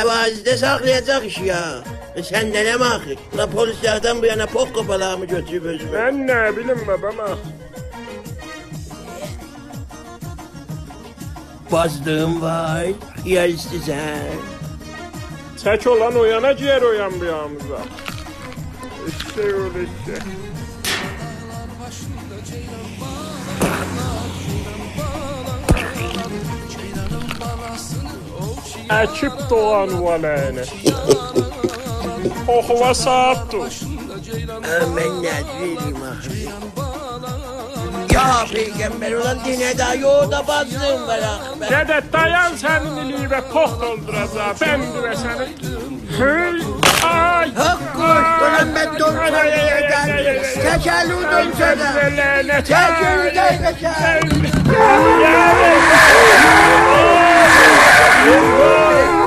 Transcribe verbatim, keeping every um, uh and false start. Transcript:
Əvazide saxlayacaq iş ya. Sən də nə maxır? La polislərdən bu yana poq qopalarımı götürüb özümə. Mən nə bilim babama. Bazdığım var, yer istəyəcək. Çək olan o yana, ciğer o yan bu yanımıza. İşte öyle işte. Ekip doğan valene. Kokla saattu. Mən nə deyim axı? Ya peygamber olan dinə dayo da bazdığım var axı. Dede dayan senin iliğe kok dolduracağım. Ben de senin. Hey, ay. Hakkos, ulan ben donsa neyden? Çəkəl o donsa da. Çəkəl o donsa da.